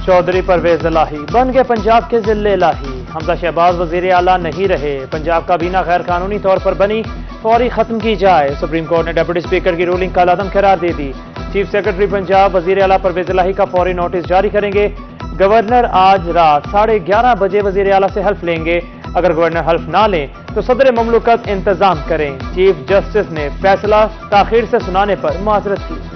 चौधरी परवेज इलाही बन गए पंजाब के जिले इलाही। हमजा शहबाज वजीर आला नहीं रहे, पंजाब काबीना गैर कानूनी तौर पर बनी, फौरी खत्म की जाए। सुप्रीम कोर्ट ने डिप्टी स्पीकर की रूलिंग का लदम करार दे दी। चीफ सेक्रेटरी पंजाब वजीर आला परवेज इलाही का फौरी नोटिस जारी करेंगे। गवर्नर आज रात 11:30 बजे वजीर आला से हल्फ लेंगे। अगर गवर्नर हल्फ ना लें तो सदर ममलुकत इंतजाम करें। चीफ जस्टिस ने फैसला ताखीर से सुनाने पर माजरत की।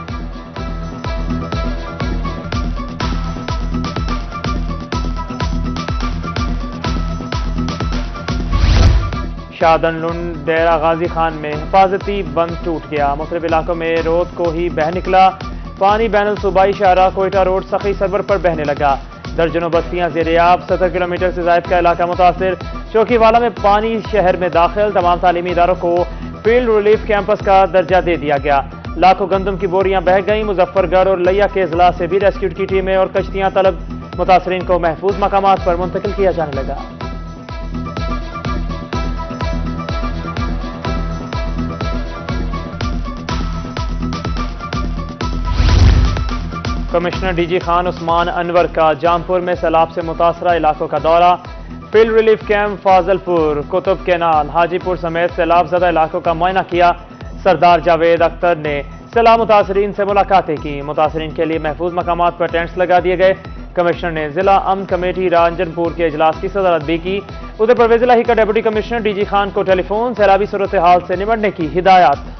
शाहदनलुंड डेरा गाजी खान में हिफाजती बंद टूट गया। मुख्तलिफ इलाकों में रोड को ही बह निकला। पानी बैनुल सूबाई शाहरा कोयटा रोड सखी सरवर पर बहने लगा। दर्जनों बस्तियां ज़ेर-ए-आब, 70 किलोमीटर से ज़ायद का इलाका मुतासिर। चौकीवाला में पानी शहर में दाखिल। तमाम तालीमी इदारों को फील्ड रिलीफ कैंपस का दर्जा दे दिया गया। लाखों गंदम की बोरियां बह गईं। मुजफ्फरगढ़ और लिया के अजला से भी रेस्क्यू की टीमें और कश्तियां तलब। मुतासरीन को महफूज मकामात पर मुंतकिल किया जाने लगा। कमिश्नर डीजी खान उस्मान अनवर का जामपुर में सैलाब से मुतासरा इलाकों का दौरा। Field relief camp Fazilpur, Qutub canal, Hajipur समेत सैलाब ज़दा इलाकों का मुआयना किया। सरदार जावेद अख्तर ने सैलाब मुतासरीन से मुलाकातें की। मुतासरीन के लिए महफूज मकामात पर टेंट्स लगा दिए गए। कमिश्नर ने जिला अमन कमेटी रांजनपुर के इजलास की सदारत भी की। उधर परवेज इलाही का डिप्टी कमिश्नर डीजी खान को टेलीफोन सैलाबी सूरत हाल से निपटने की हिदायत।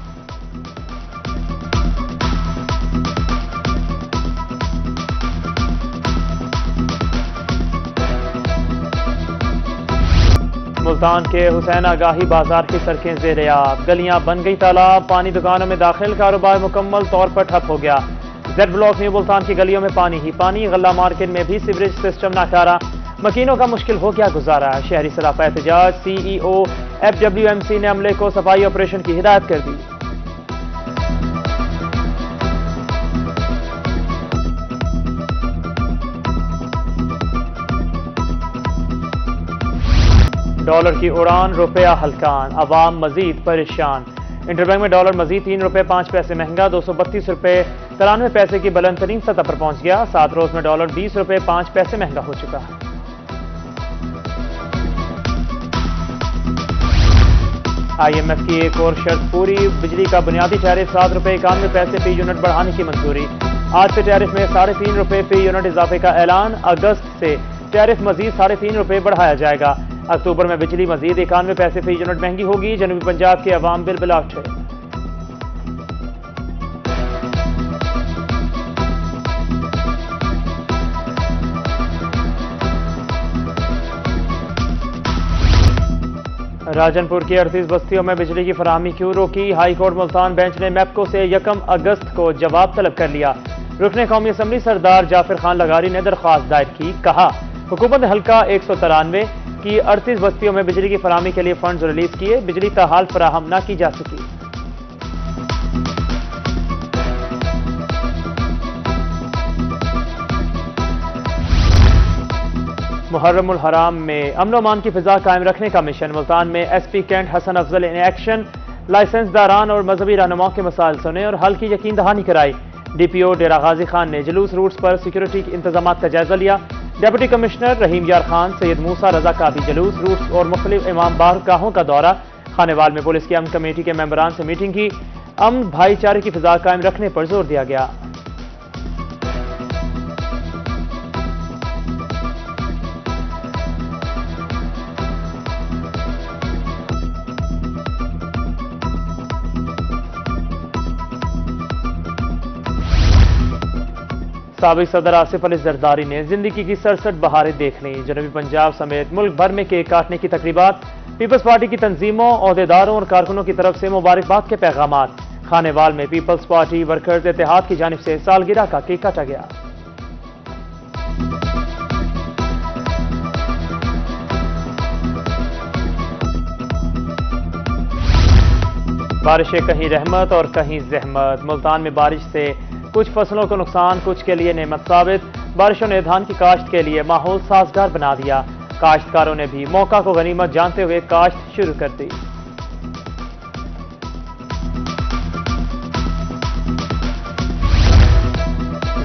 मुल्तान के हुसैन आगाही बाजार की सड़कें ज़ेर-ए-आब, गलियां बन गई तालाब। पानी दुकानों में दाखिल, कारोबार मुकम्मल तौर पर ठप हो गया। जेड ब्लॉक न्यू मुल्तान की गलियों में पानी ही पानी। गल्ला मार्केट में भी सीवरेज सिस्टम नाकारा, मकीनों का मुश्किल हो गया गुजारा। शहरी सराफा एहतजाज। CEO FWMC ने अमले को सफाई ऑपरेशन की हिदायत कर दी। डॉलर की उड़ान, रुपया हल्कान, अवाम मजीद परेशान। इंटरबैंक में डॉलर मजीद 3 रुपये 5 पैसे महंगा, 232 रुपये 93 पैसे की बुलंद तरीन सतह पर पहुंच गया। 7 रोज में डॉलर 20 रुपये 5 पैसे महंगा हो चुका है। IMF की एक और शर्त पूरी, बिजली का बुनियादी टैरिफ 7 रुपये 91 पैसे फी यूनिट बढ़ाने की मंजूरी। आज से टैरिफ में 3.5 रुपये फी यूनिट इजाफे का ऐलान। अगस्त से टैरिफ मजीद 3.5 रुपये बढ़ाया जाएगा। अक्टूबर में बिजली मजीद 91 पैसे फी यूनिट महंगी होगी। जनूबी पंजाब के अवाम बिलबिला उठे। राजनपुर की 38 बस्तियों में बिजली की फराहमी क्यों रोकी? हाई कोर्ट मुल्तान बेंच ने मैप्को से 1 अगस्त को जवाब तलब कर लिया। रुकने कौमी असम्बली सरदार जाफिर खान लगारी ने दरख्वास्त दायर की। कहा, हुकूमत ने हल्का 193 की 38 बस्तियों में बिजली की फराहमी के लिए फंड्स रिलीज किए, बिजली ताहाल फराहम न की जा सकी। मुहर्रमुल हराम में अमन व अमान की फिजा कायम रखने का मिशन। मुल्तान में SP cantt Hasan Afzal in action. Licence दारान और मजहबी रहनुमाओं के मसाइल सुने और हल की यकीन दहानी कराई। DPO डेरा गाजी खान ने जुलूस रूट्स पर सिक्योरिटी के इंतजाम का जायजा लिया। डिप्टी कमिश्नर रहीम यार खान, सैयद मूसा रजा का भी जुलूस रूट्स और मुख्तलिफ इमाम बारगाहों का दौरा। खानेवाल में पुलिस की अमन कमेटी के मेंबरान से मीटिंग की। अमन भाईचारे की फिजा कायम रखने पर जोर दिया गया। साबिक सदर आसिफ अली जरदारी ने जिंदगी की 67 बहारें देख लीं। जनूबी पंजाब समेत मुल्क भर में केक काटने की तकरीबात। पीपल्स पार्टी की तंजीमों, ओहदेदारों और कारकुनों की तरफ से मुबारकबाद के पैगामात। खानेवाल में पीपल्स पार्टी वर्कर्स इत्तेहाद की जानिब से सालगिरह का केक काटा गया। बारिशें कहीं रहमत और कहीं जहमत। मुल्तान में बारिश से कुछ फसलों को नुकसान, कुछ के लिए नेमत साबित। बारिशों ने धान की काश्त के लिए माहौल साजगार बना दिया। काश्तकारों ने भी मौका को गनीमत जानते हुए काश्त शुरू कर दी।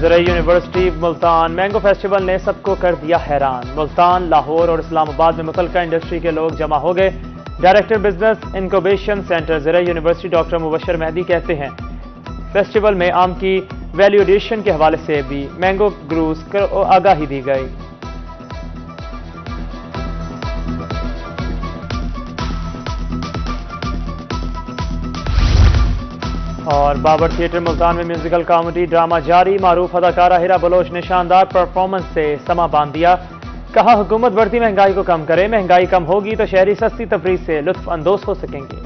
ज़राई यूनिवर्सिटी मुल्तान मैंगो फेस्टिवल ने सबको कर दिया हैरान। मुल्तान, लाहौर और इस्लामाबाद में मुतल्लिका इंडस्ट्री के लोग जमा हो गए। डायरेक्टर बिजनेस इनक्यूबेशन सेंटर ज़राई यूनिवर्सिटी डॉक्टर मुबशर मेहदी कहते हैं फेस्टिवल में आम की वैल्यू एडिशन के हवाले से भी मैंगो ग्रूज को आगाही दी गई। और बाबर थिएटर मुल्तान में म्यूजिकल कॉमेडी ड्रामा जारी। मारूफ अदाकारा हिरा बलोच ने शानदार परफॉर्मेंस से समा बांध दिया। कहा हुकूमत बढ़ती महंगाई को कम करे, महंगाई कम होगी तो शहरी सस्ती तफरीह से लुत्फ अंदोज हो सकेंगे।